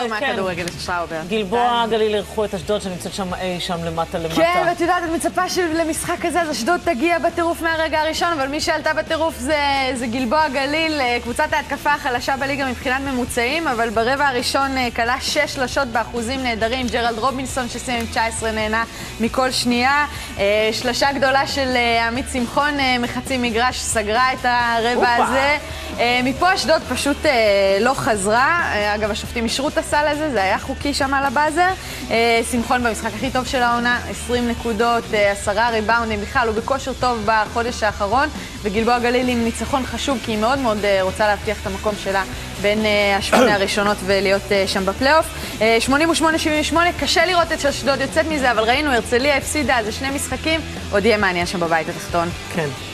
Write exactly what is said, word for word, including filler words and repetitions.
יותר מהכדורגל של שטראובר. גלבוע גליל אירחו את אשדוד שנמצאת שם אי שם למטה למטה. כן, ואת יודעת, את מצפה שלמשחק כזה, אז אשדוד תגיע בטירוף מהרגע הראשון, אבל מי שעלתה בטירוף זה גלבוע גליל, קבוצת ההתקפה החלשה בליגה מבחינת ממוצעים, אבל ברבע הראשון כלה שש שלשות באחוזים נהדרים. ג'רלד רובינסון שסיים עם תשע עשרה נהנה מכל שנייה. שלשה גדולה של עמית שמחון מחצי מגרש סגרה את הרבע הזה. מפה אשדוד פשוט לא חזרה. אגב, השופטים אישרו את הסל הזה, זה היה חוקי שם על הבאזר. שמחון במשחק הכי טוב של העונה, עשרים נקודות, עשרה ריבאונדים, בכלל הוא בכושר טוב בחודש האחרון, וגלבוע גליל עם ניצחון חשוב, כי היא מאוד מאוד רוצה להבטיח את המקום שלה בין השמונה הראשונות ולהיות שם בפלייאוף. שמונים ושמונה שבעים ושמונה, קשה לראות את אשדוד יוצאת מזה, אבל ראינו, הרצליה הפסידה, זה שני משחקים, עוד יהיה מעניין שם בבית התחתון. כן.